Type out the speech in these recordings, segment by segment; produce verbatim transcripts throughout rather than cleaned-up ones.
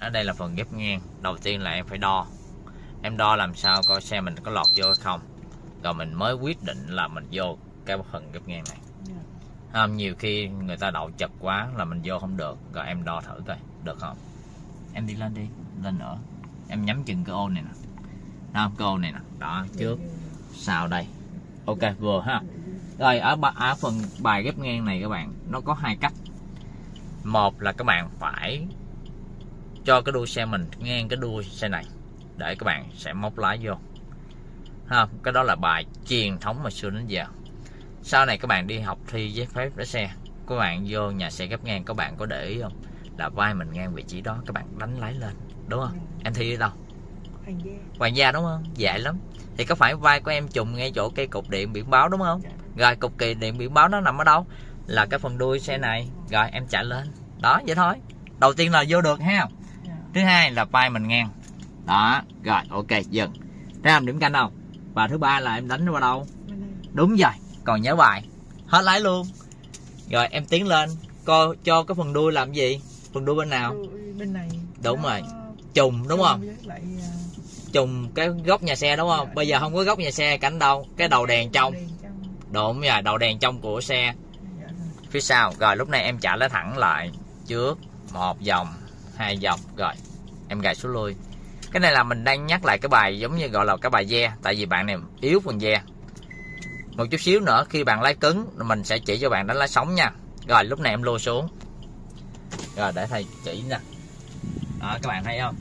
ở đây là phần ghép ngang. Đầu tiên là em phải đo, em đo làm sao coi xe mình có lọt vô hay không, rồi mình mới quyết định là mình vô cái phần ghép ngang này. Không, nhiều khi người ta đậu chật quá là mình vô không được, rồi em đo thử coi được không. Em đi lên đi, lên nữa, em nhắm chừng cái ô này nè, không, cái ô này nè, đó, trước sau đây, ok vừa ha. Rồi ở, ở phần bài ghép ngang này các bạn, nó có hai cách. Một là các bạn phải cho cái đuôi xe mình ngang cái đuôi xe này để các bạn sẽ móc lái vô ha. Cái đó là bài truyền thống mà xưa đến giờ. Sau này các bạn đi học thi giấy phép lái xe, các bạn vô nhà xe ghép ngang, các bạn có để ý không, là vai mình ngang vị trí đó, các bạn đánh lái lên, đúng không? Em thi ở đâu? Hoàng gia đúng không? Dễ lắm. Thì có phải vai của em trùng ngay chỗ cây cục điện biển báo đúng không? Rồi cục kỳ điện biển báo nó nằm ở đâu? Là cái phần đuôi xe này. Rồi em chạy lên. Đó, vậy thôi. Đầu tiên là vô được ha. Thứ hai là vai mình ngang. Đó, rồi ok, dừng. Thấy không, điểm canh không? Và thứ ba là em đánh vào đâu? Đúng rồi, còn nhớ bài. Hết lái luôn. Rồi em tiến lên, coi cho cái phần đuôi làm gì? Phần đuôi bên nào? Bên này. Đúng rồi. Trùng đúng không? Trùng cái góc nhà xe đúng không? Bây giờ không có góc nhà xe, cảnh đâu? Cái đầu đèn trong. Đúng rồi, đầu đèn trong của xe phía sau. Rồi lúc này em chạy lấy thẳng lại trước một vòng, hai vòng, rồi em gài xuống lui. Cái này là mình đang nhắc lại cái bài giống như gọi là cái bài ve, tại vì bạn này yếu phần ve. Một chút xíu nữa khi bạn lái cứng mình sẽ chỉ cho bạn đánh lái sống nha. Rồi lúc này em lui xuống. Rồi để thầy chỉ nè. Đó các bạn thấy không?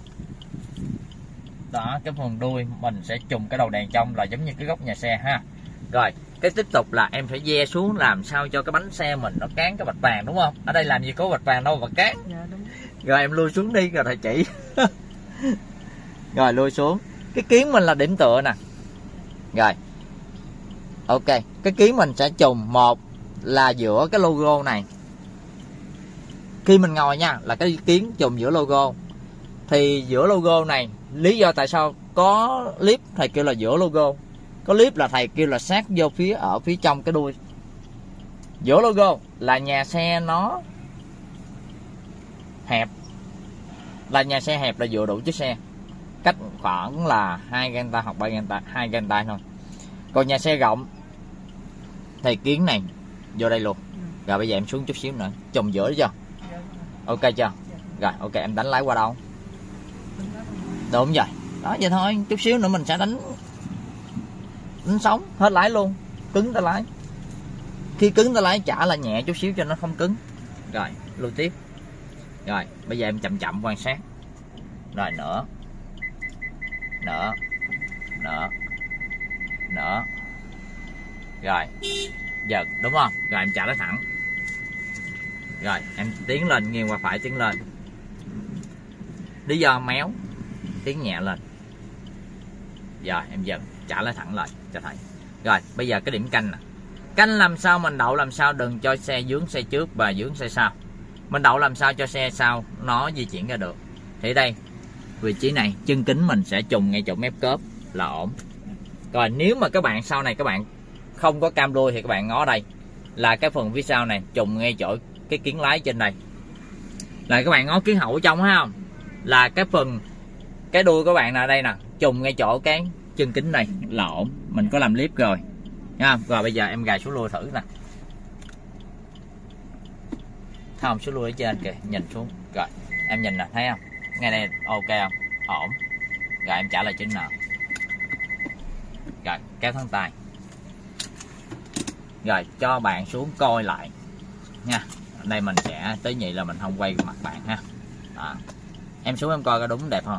Đó, cái phần đuôi mình sẽ trùng cái đầu đèn trong là giống như cái góc nhà xe ha. Rồi cái tiếp tục là em phải ve xuống làm sao cho cái bánh xe mình nó cán cái vạch vàng, đúng không? Ở đây làm gì có vạch vàng đâu mà cán. Dạ, đúng. Rồi em lui xuống đi rồi thầy chỉ. Rồi lui xuống. Cái kiến mình là điểm tựa nè. Rồi ok, cái kiến mình sẽ trùng một là giữa cái logo này. Khi mình ngồi nha là cái kiến trùng giữa logo. Thì giữa logo này, lý do tại sao có clip thầy kêu là giữa logo, có clip là thầy kêu là sát vô phía ở phía trong cái đuôi. Giữa logo là nhà xe nó hẹp, là nhà xe hẹp là vừa đủ chiếc xe, cách khoảng là hai gang tay hoặc ba gang tay, hai gang tay thôi. Còn nhà xe rộng thì kiến này vô đây luôn. Rồi bây giờ em xuống chút xíu nữa, trùng giữa chưa? Ok chưa? Rồi ok, em đánh lái qua đâu? Đúng rồi. Đó vậy thôi, chút xíu nữa mình sẽ đánh đánh sống, hết lái luôn, cứng tay lái. Khi cứng tay lái trả là nhẹ chút xíu cho nó không cứng. Rồi, lưu tiếp. Rồi, bây giờ em chậm chậm quan sát. Rồi nữa. Nữa. Nữa. Nữa. Rồi, giật đúng không? Rồi em trả lái thẳng. Rồi, em tiến lên, nghiêng qua phải tiến lên. Lý do méo, tiến nhẹ lên. Rồi em dần trả lái thẳng lại cho thầy. Rồi bây giờ cái điểm canh nè. Canh làm sao mình đậu làm sao đừng cho xe dướng xe trước và dướng xe sau. Mình đậu làm sao cho xe sau nó di chuyển ra được. Thì đây, vị trí này chân kính mình sẽ trùng ngay chỗ mép cốp là ổn. Rồi nếu mà các bạn sau này các bạn không có cam đuôi thì các bạn ngó đây, là cái phần phía sau này trùng ngay chỗ cái kiến lái trên đây. Là các bạn ngó kiến hậu ở trong thấy không? Là cái phần cái đuôi của bạn là đây nè, trùng ngay chỗ cái chân kính này là ổn. Mình có làm clip rồi nha. Rồi bây giờ em gài xuống lui thử nè. Thấy không, xuống lui ở trên kìa, nhìn xuống. Rồi em nhìn nè, thấy không? Ngay đây ok không? Ổn. Rồi em trả lại chính nào. Rồi kéo thắng tay. Rồi cho bạn xuống coi lại nha. Đây mình sẽ tới nhị là mình không quay mặt bạn ha. Đó. Em xuống em coi có đúng đẹp không?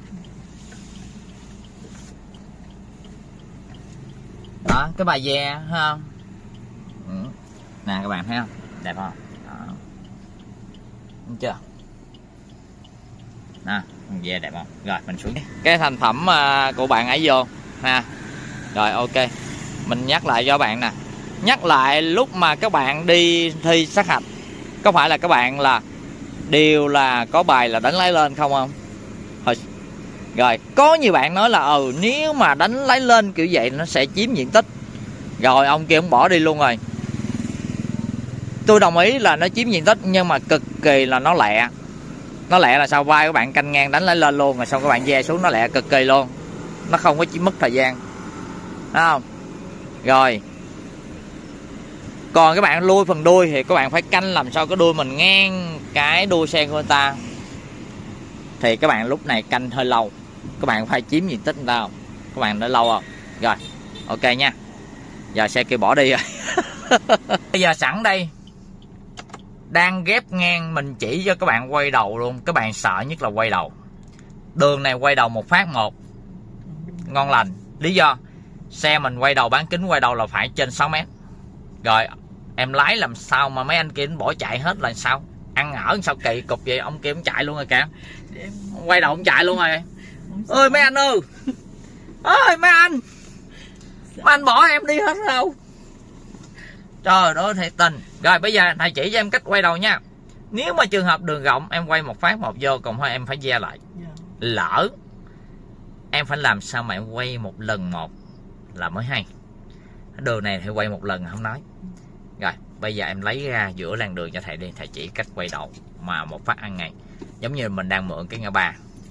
Đó, cái bài ve ha. Ừ. Nè các bạn thấy không? Đẹp không? Đó. Đúng chưa? Nè, ve đẹp không? Rồi mình xuống. Cái thành phẩm của bạn ấy vô ha. Rồi ok. Mình nhắc lại cho bạn nè. Nhắc lại lúc mà các bạn đi thi sát hạch, có phải là các bạn là đều là có bài là đánh lái lên không không? Rồi có nhiều bạn nói là ừ nếu mà đánh lái lên kiểu vậy nó sẽ chiếm diện tích. Rồi ông kia ông bỏ đi luôn rồi. Tôi đồng ý là nó chiếm diện tích nhưng mà cực kỳ là nó lẹ. Nó lẹ là sau vai các bạn canh ngang đánh lấy lên luôn, rồi xong các bạn ve xuống nó lẹ cực kỳ luôn, nó không có chỉ mất thời gian, thấy không? Rồi còn các bạn lui phần đuôi thì các bạn phải canh làm sao cái đuôi mình ngang cái đuôi sen của người ta, thì các bạn lúc này canh hơi lâu, các bạn phải chiếm diện tích người ta không? Các bạn đã lâu không? Rồi ok nha, giờ xe kia bỏ đi rồi. Bây giờ sẵn đây đang ghép ngang, mình chỉ cho các bạn quay đầu luôn. Các bạn sợ nhất là quay đầu, đường này quay đầu một phát một ngon lành. Lý do xe mình quay đầu, bán kính quay đầu là phải trên sáu mét. Rồi em lái làm sao mà mấy anh kia bỏ chạy hết là sao? Ăn ở sao kỳ cục vậy? Ông kia cũng chạy luôn rồi kìa, quay đầu cũng chạy luôn rồi. Ơi mấy anh ơi, ơi mấy anh, mấy anh bỏ em đi hết đâu. Trời ơi thiệt tình. Rồi bây giờ thầy chỉ cho em cách quay đầu nha. Nếu mà trường hợp đường rộng em quay một phát một vô, còn thôi em phải ve lại. Lỡ em phải làm sao mà em quay một lần một là mới hay. Đường này thì quay một lần không nói. Rồi bây giờ em lấy ra giữa làn đường cho thầy đi, thầy chỉ cách quay đầu mà một phát ăn ngay. Giống như mình đang mượn cái ngã ba.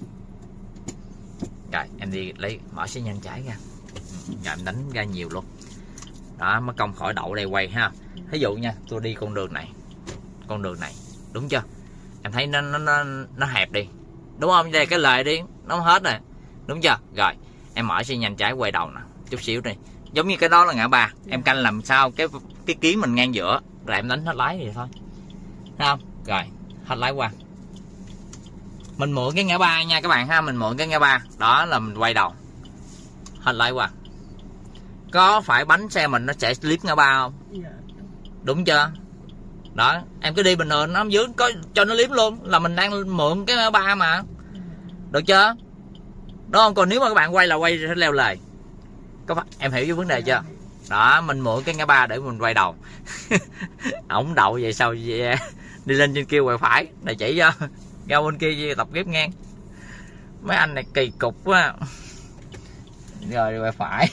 Rồi em đi lấy mở xi nhanh trái ra. Rồi em đánh ra nhiều luôn. Đó mới công khỏi đậu đây quay ha. Ví dụ nha, tôi đi con đường này, con đường này đúng chưa, em thấy nó nó nó, nó hẹp đi đúng không, đây cái lề đi nó hết rồi đúng chưa. Rồi em mở xi nhanh trái quay đầu nè chút xíu đi, giống như cái đó là ngã ba, em canh làm sao cái cái kiến mình ngang giữa, rồi em đánh hết lái vậy thôi, thấy không? Rồi hết lái qua, mình mượn cái ngã ba nha các bạn ha, mình mượn cái ngã ba đó là mình quay đầu hết lái qua. Có phải bánh xe mình nó sẽ slip ngã ba không? Đúng chưa? Đó em cứ đi bình thường nó dưới có cho nó liếm luôn, là mình đang mượn cái ngã ba mà, được chưa? Đúng không? Còn nếu mà các bạn quay là quay sẽ leo lề, có phải em hiểu cái vấn đề chưa? Đó mình mượn cái ngã ba để mình quay đầu. Ổng đậu vậy sao vậy? Đi lên trên kia quay phải để chỉ cho ra bên kia tập ghép ngang. Mấy anh này kỳ cục quá. Rồi đi quay phải.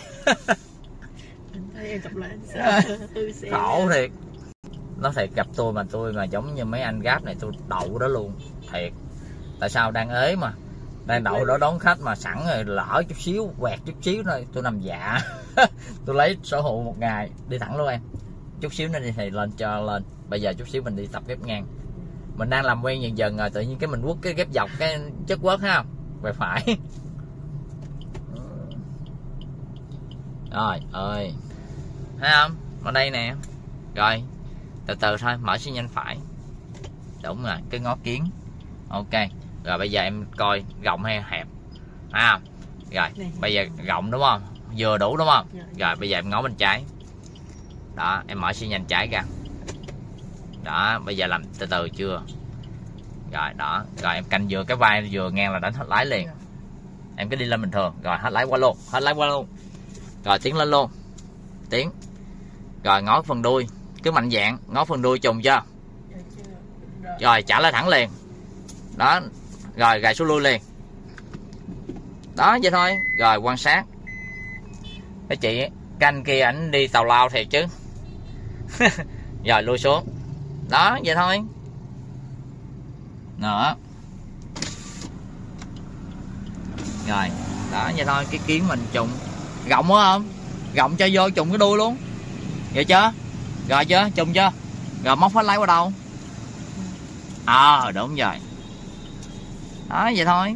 Khổ thiệt. Nó thiệt, gặp tôi mà tôi mà giống như mấy anh Grab này tôi đậu đó luôn thiệt. Tại sao đang ế mà đang đậu đó đón khách mà sẵn rồi lỡ chút xíu quẹt chút xíu thôi tôi nằm dạ. Tôi lấy sở hữu một ngày đi thẳng luôn em, chút xíu nữa đi thì lên cho lên. Bây giờ chút xíu mình đi tập ghép ngang, mình đang làm quen dần dần rồi tự nhiên cái mình quất cái ghép dọc cái chất quất ha, quẹt phải. Rồi ơi thấy không, ở đây nè. Rồi từ từ thôi, mở xi nhanh phải, đúng rồi cái ngó kiến. Ok rồi bây giờ em coi rộng hay hẹp à, rồi bây giờ rộng đúng không, vừa đủ đúng không. Rồi bây giờ em ngó bên trái đó, em mở xi nhanh trái ra đó, bây giờ làm từ từ chưa. Rồi đó, rồi em canh vừa cái vai vừa ngang là đánh hết lái liền, em cứ đi lên bình thường. Rồi hết lái qua luôn, hết lái qua luôn. Rồi tiến lên luôn, tiến. Rồi ngó phần đuôi, cứ mạnh dạn ngó phần đuôi trùng chưa. Rồi trả lại thẳng liền đó, rồi gài xuống lui liền đó, vậy thôi. Rồi quan sát cái chị canh kia ảnh đi tào lao thiệt chứ. Rồi lui xuống đó, vậy thôi nữa. Rồi đó, vậy thôi. Cái kiến mình trùng rộng quá không, rộng cho vô trùng cái đuôi luôn, vậy chưa. Rồi chưa, trùng chưa. Rồi móc hết lái qua đâu. Ờ à, đúng rồi đó, vậy thôi.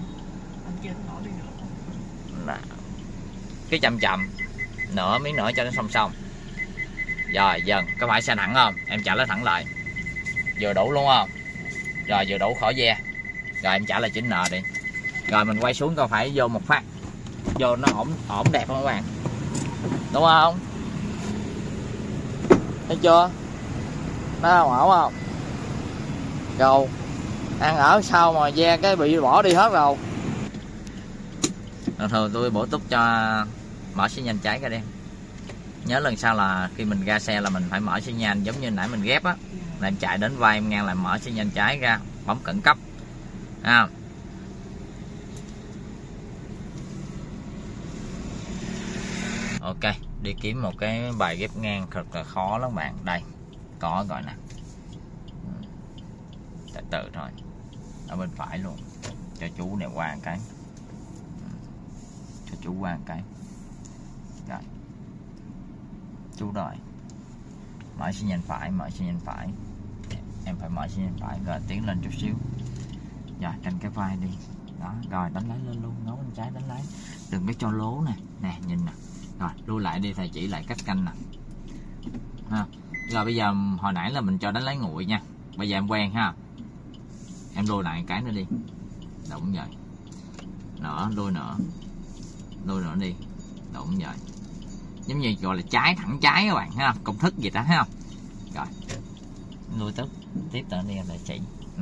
Cái chậm chậm nữa, miếng nữa cho nó song song. Rồi dần, có phải xe thẳng không, em trả lại thẳng lại vừa đủ luôn không. Rồi vừa đủ khỏi ve. Rồi em trả lại chỉnh nợ đi. Rồi mình quay xuống coi phải vô một phát vô nó ổn ổn đẹp không các bạn, đúng không? Thấy chưa, nó không ổn không. Rồi ăn ở sao mà ve cái bị bỏ đi hết rồi. Thường thường tôi bổ túc cho mở xi nhanh trái ra đi. Nhớ lần sau là khi mình ra xe là mình phải mở xi nhanh, giống như nãy mình ghép á, là em chạy đến vai em ngang lại mở xi nhanh trái ra, bấm khẩn cấp à. Ok, đi kiếm một cái bài ghép ngang thật là khó lắm bạn. Đây có gọi nè, từ từ thôi. ở bên phải luôn, cho chú này qua một cái, cho chú qua một cái. Rồi chú rồi, mở xi nhan phải, mở xi nhan phải, em phải mở xi nhan phải, rồi tiến lên chút xíu, rồi canh cái vai đi, đó, rồi đánh lái lên luôn, ngó bên trái đánh lái, đừng có cho lố nè, nè nhìn nè, rồi lui lại đi, thầy chỉ lại cách canh nè, ha. Rồi bây giờ hồi nãy là mình cho đánh lái nguội nha, bây giờ em quen ha, em lui lại một cái nữa đi, đúng vậy, nữa lui nữa, lui nữa đi, đúng vậy, giống như gọi là trái thẳng trái các bạn thấy không, công thức gì đó thấy không. Rồi lui tức tiếp tới đi em lại chỉ, ừ.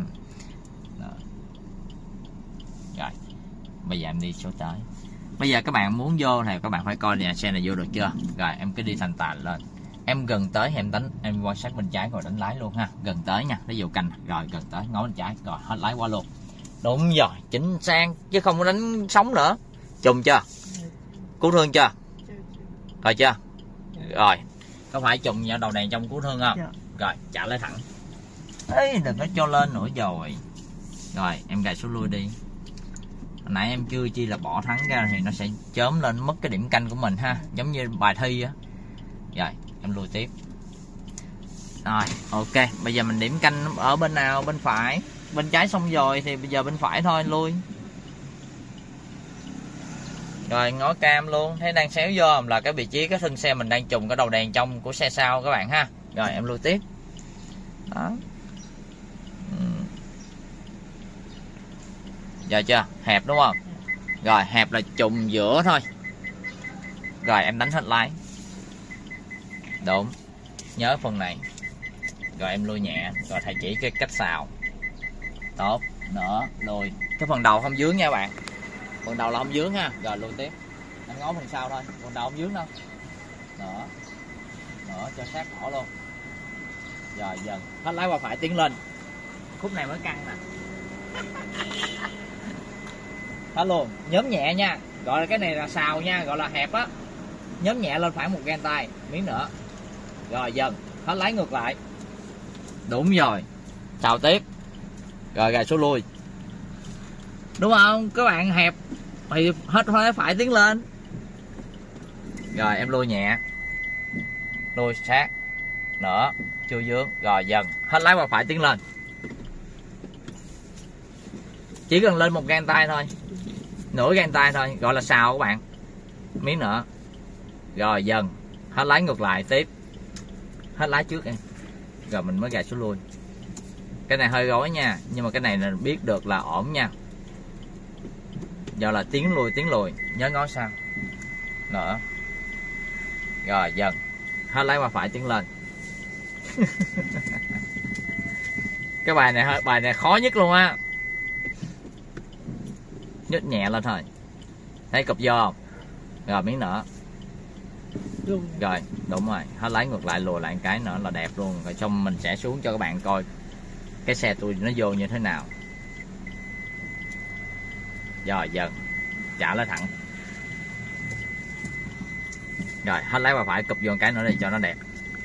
Rồi bây giờ em đi số tới, bây giờ các bạn muốn vô thì các bạn phải coi nhà xe này vô được chưa. Rồi em cứ đi thành tàn lên, em gần tới em đánh, em quan sát bên trái rồi đánh lái luôn ha, gần tới nha, ví dụ canh rồi gần tới ngó bên trái rồi hết lái qua luôn, đúng rồi, chính xác chứ không có đánh sóng nữa. Trùng chưa, cứu thương chưa, rồi chưa, rồi có phải trùng vào đầu đèn trong cứu thương không? Dạ. Rồi trả lấy thẳng, ê đừng có cho lên nữa rồi. Rồi em gài số lui đi, hồi nãy em chưa chi là bỏ thắng ra thì nó sẽ chớm lên mất cái điểm canh của mình ha, giống như bài thi á. Rồi em lui tiếp, rồi ok, bây giờ mình điểm canh ở bên nào, bên phải, bên trái xong rồi thì bây giờ bên phải thôi, lui. Rồi ngó cam luôn, thấy đang xéo vô là cái vị trí cái thân xe mình đang trùng cái đầu đèn trong của xe sau các bạn ha. Rồi em lui tiếp, đó. Giờ chưa, hẹp đúng không, rồi hẹp là trùng giữa thôi, rồi em đánh hết lái, đúng, nhớ phần này. Rồi em lui nhẹ, rồi thầy chỉ cái cách xào, tốt, nữa lùi, cái phần đầu không dướng nha bạn, phần đầu là không dướng ha. Rồi lui tiếp, anh ngó phần sau thôi, phần đầu không dướng đâu, nữa, nữa cho sát cổ luôn. Rồi dần hết lái qua phải tiến lên, khúc này mới căng nè, hết luôn, nhóm nhẹ nha, gọi là cái này là xào nha, gọi là hẹp á, nhóm nhẹ lên khoảng một gang tay, miếng nữa, rồi dần hết lái ngược lại, đúng rồi, xào tiếp, rồi gài số lui, đúng không các bạn, hẹp thì hết lái phải tiến lên, rồi em lui nhẹ, lui sát, nữa chưa dướng, rồi dần hết lái qua phải tiến lên, chỉ cần lên một gang tay thôi, nửa gang tay thôi, gọi là xào các bạn, miếng nữa, rồi dần hết lái ngược lại tiếp, hết lái trước em, rồi mình mới gài số lui. Cái này hơi rối nha, nhưng mà cái này là biết được là ổn nha. Giờ là tiến lùi tiến lùi, nhớ ngó sau, nữa, rồi dần hết lái qua phải tiến lên. Cái bài này bài này khó nhất luôn á, nhích nhẹ lên thôi, thấy cụp vô không, rồi miếng nữa, rồi đúng rồi, hết lái ngược lại lùi lại một cái nữa là đẹp luôn. Rồi xong mình sẽ xuống cho các bạn coi cái xe tôi nó vô như thế nào. Rồi dần trả lái thẳng, rồi hết lái qua phải cụp vô một cái nữa đi cho nó đẹp,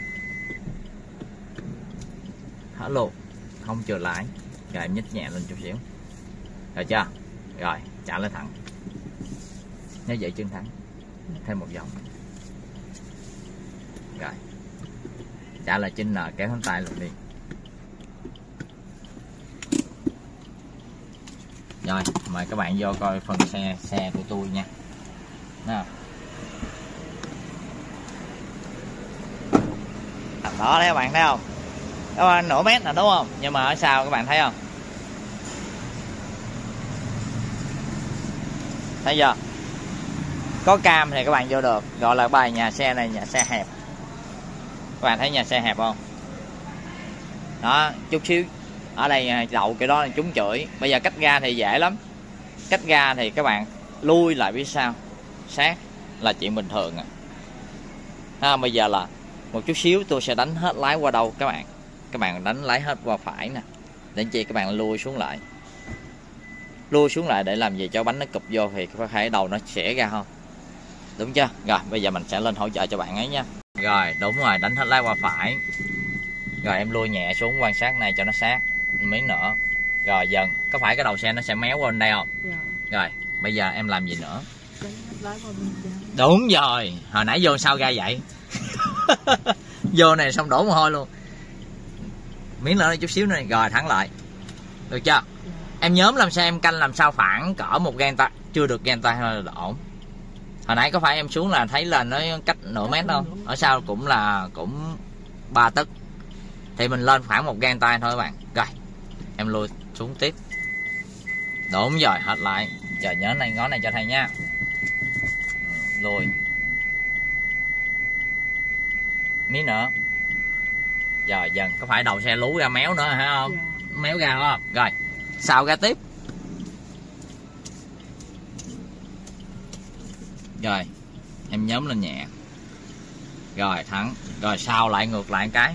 hết luôn, không chừa lái, rồi em nhích nhẹ lên chút xíu, rồi chưa, rồi trả lái thẳng, nhớ dậy chân thẳng thêm một vòng, rồi trả lại chân nờ, kéo hướng tay luôn đi. Rồi mời các bạn vô coi phần xe xe của tôi nha. Nào, tầm đó đấy các bạn thấy không, các bạn nửa mét là đúng không, nhưng mà ở sau các bạn thấy không, thấy chưa, có cam thì các bạn vô được, gọi là bài nhà xe này nhà xe hẹp, các bạn thấy nhà xe hẹp không, đó chút xíu ở đây đậu cái đó là chúng chửi. Bây giờ cách ga thì dễ lắm, cách ga thì các bạn lui lại phía sau sát là chuyện bình thường à. À, bây giờ là một chút xíu tôi sẽ đánh hết lái qua đâu các bạn, các bạn đánh lái hết qua phải nè, đến chi các bạn lui xuống lại, lui xuống lại để làm gì cho bánh nó cụp vô thì có thể đầu nó xẻ ra không, đúng chưa. Rồi bây giờ mình sẽ lên hỗ trợ cho bạn ấy nha. Rồi đúng rồi, đánh hết lái qua phải, rồi em lui nhẹ xuống quan sát này cho nó sát miếng nữa, Rồi dần, có phải cái đầu xe nó sẽ méo qua bên đây không? Dạ. Rồi, bây giờ em làm gì nữa? Đánh lái qua bên trái. Đúng rồi, hồi nãy vô sao ra vậy? Vô này xong đổ mồ hôi luôn. Miếng nữa chút xíu nữa, rồi thẳng lại. Được chưa? Dạ. Em nhóm làm sao em canh làm sao khoảng cỡ một gang tay, chưa được gang tay thôi là ổn. Hồi nãy có phải em xuống là thấy là nó cách nửa mét đâu, ở sau cũng là cũng ba tấc. Thì mình lên khoảng một gang tay thôi các bạn. Rồi, em lùi xuống tiếp. Đúng rồi, hết lại. Giờ nhớ này ngón này cho thầy nha. Lùi. Miếng nữa. Rồi dần, có phải đầu xe lú ra méo nữa hả không? Dạ. Méo ra không? Rồi, sau ra tiếp. Rồi, em nhóm lên nhẹ. Rồi, thẳng. Rồi sau lại ngược lại một cái.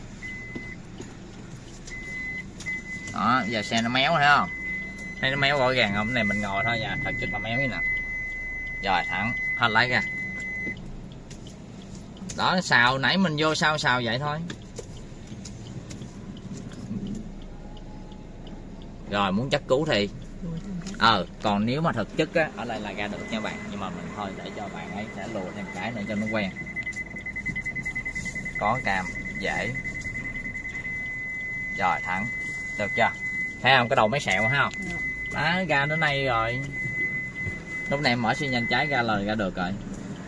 Đó, giờ xe nó méo thấy không? Thấy nó méo rõ ràng không? Cái này mình ngồi thôi nha, thật chất là méo như nào. Rồi, thẳng, hết lấy ra. Đó, xào nãy mình vô sao xào vậy thôi. Rồi, muốn chắc cứu thì ờ còn nếu mà thực chất á ở đây là ra được nha bạn, nhưng mà mình thôi để cho bạn ấy sẽ lùi thêm cái nữa cho nó quen. Có cam dễ. Rồi thẳng, được chưa? Thấy không, cái đầu mấy sẹo thấy không? Đó, ra đến đây rồi. Lúc này em mở xi nhan trái ra là ra được rồi.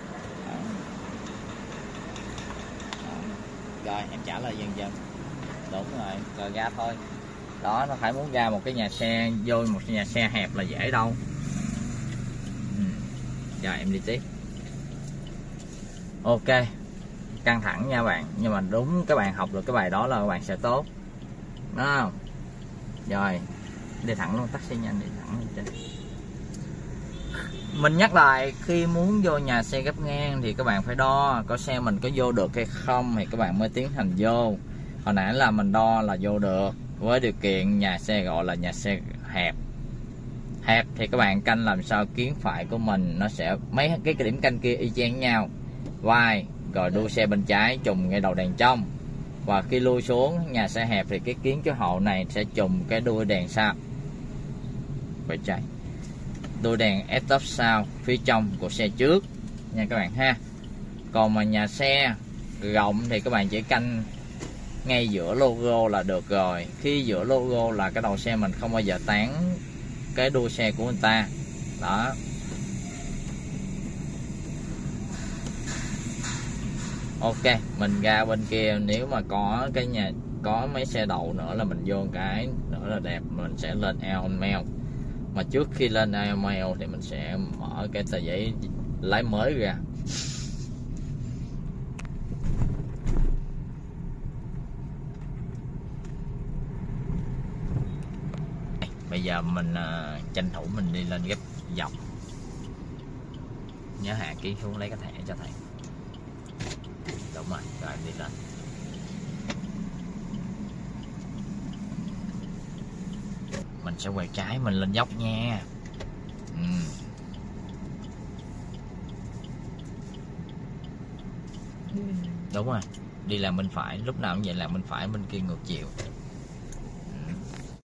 Rồi em trả lời dần dần. Đúng rồi, rồi ra thôi. Đó, nó phải muốn ra một cái nhà xe, vô một nhà xe hẹp là dễ đâu. Ừ. Rồi em đi tiếp. Ok, căng thẳng nha bạn, nhưng mà đúng các bạn học được cái bài đó là các bạn sẽ tốt, đúng không? Rồi đi thẳng luôn, taxi nhanh đi thẳng lên trên. Mình nhắc lại, khi muốn vô nhà xe gấp ngang thì các bạn phải đo có xe mình có vô được hay không thì các bạn mới tiến hành vô. Hồi nãy là mình đo là vô được, với điều kiện nhà xe gọi là nhà xe hẹp. Hẹp thì các bạn canh làm sao kiến phải của mình nó sẽ mấy cái điểm canh kia y chang nhau. Vai rồi đuôi xe bên trái trùng ngay đầu đèn trong, và khi lui xuống nhà xe hẹp thì cái kiến chiếu hậu này sẽ trùng cái đuôi đèn sau bên trái, đuôi đèn stop sau phía trong của xe trước nha các bạn ha. Còn mà nhà xe rộng thì các bạn chỉ canh ngay giữa logo là được rồi. Khi giữa logo là cái đầu xe mình không bao giờ tán cái đuôi xe của người ta. Đó. Ok, mình ra bên kia, nếu mà có cái nhà có mấy xe đậu nữa là mình vô cái nữa là đẹp, mình sẽ lên Airmail. Mà trước khi lên Airmail thì mình sẽ mở cái tờ giấy lái mới ra. Bây giờ mình uh, tranh thủ mình đi lên gấp dọc. Nhớ hạ ký xuống lấy cái thẻ cho thầy. Đúng rồi, rồi em đi lên. Mình sẽ quay trái mình lên dốc nha. Ừ. Đúng rồi, đi làm bên phải, lúc nào cũng vậy, làm bên phải bên kia ngược chiều.